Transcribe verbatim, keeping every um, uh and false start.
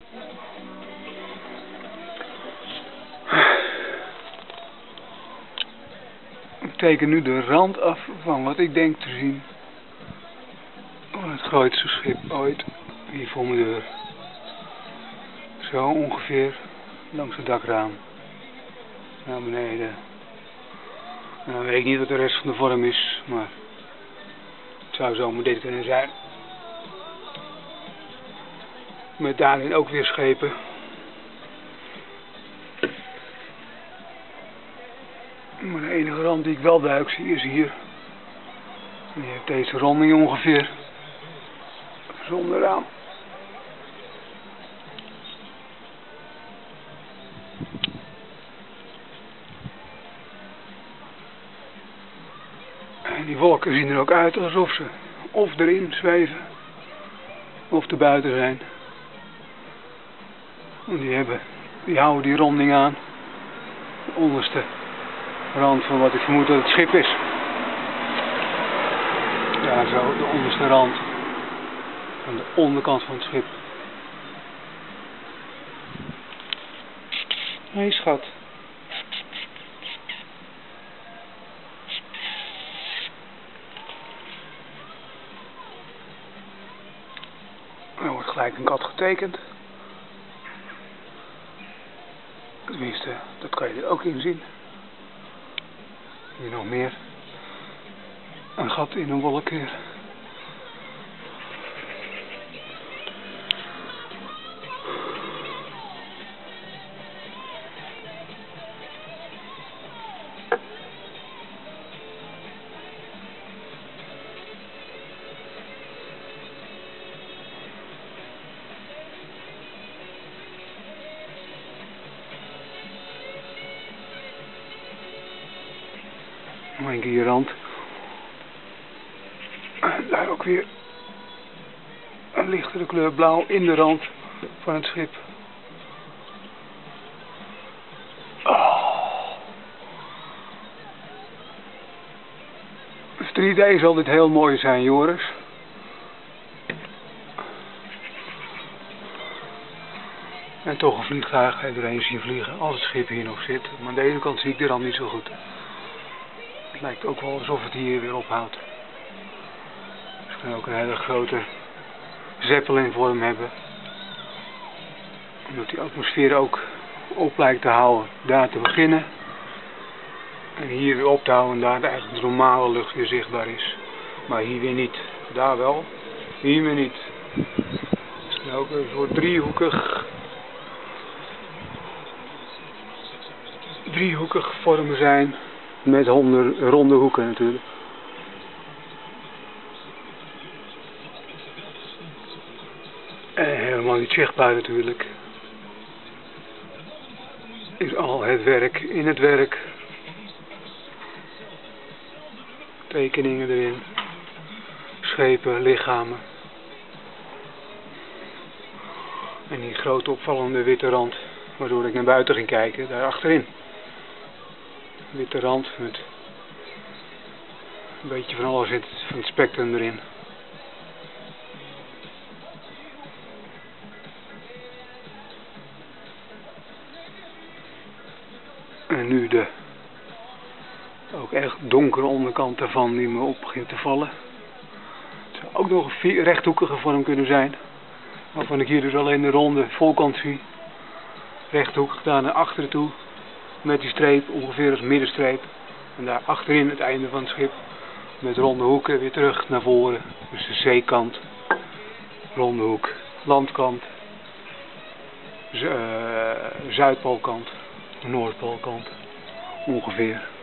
Ik teken nu de rand af van wat ik denk te zien van het grootste schip ooit hier voor mijn deur. Zo ongeveer langs het dakraam naar beneden. En dan weet ik niet wat de rest van de vorm is, maar het zou zomaar dit kunnen zijn. Met daarin ook weer schepen. Maar de enige rand die ik wel duik zie is hier. En die heeft deze ronding ongeveer. Zonder raam. En die wolken zien er ook uit alsof ze of erin zweven of erbuiten zijn. En die, hebben, die houden die ronding aan. De onderste rand van wat ik vermoed dat het schip is. Ja, zo, de onderste rand van de onderkant van het schip. Hé, hey, schat. Er wordt gelijk een kat getekend. Tenminste, dat kan je er ook in zien. Hier nog meer. Een gat in een wolk hier. Nog een keer je rand. En daar ook weer een lichtere kleur blauw in de rand van het schip. Oh. drie D zal dit heel mooi zijn, Joris. En toch een vliegtuig er doorheen zien vliegen als het schip hier nog zit. Maar aan deze kant zie ik de rand niet zo goed. Het lijkt ook wel alsof het hier weer ophoudt. Dus het kan ook een hele grote Zeppelin-vorm hebben. Omdat die atmosfeer ook op lijkt te houden. Daar te beginnen. En hier weer op te houden en daar eigenlijk de normale lucht weer zichtbaar is. Maar hier weer niet. Daar wel. Hier weer niet. Het is ook een soort driehoekig. Driehoekig vormen zijn. Met honderd ronde hoeken natuurlijk. En helemaal niet zichtbaar natuurlijk. Is al het werk in het werk. Tekeningen erin. Schepen, lichamen. En die grote opvallende witte rand. Waardoor ik naar buiten ging kijken. Daar achterin. Witte rand met een beetje van alles in, van het spectrum erin. En nu de ook echt donkere onderkant ervan die me op begint te vallen. Het zou ook nog een rechthoekige vorm kunnen zijn. Waarvan ik hier dus alleen de ronde voorkant zie. Rechthoekig daar naar achteren toe. Met die streep ongeveer als middenstreep. En daar achterin het einde van het schip. Met ronde hoeken weer terug naar voren. Dus de zeekant. Ronde hoek. Landkant. Z uh, Zuidpoolkant. Noordpoolkant. Ongeveer.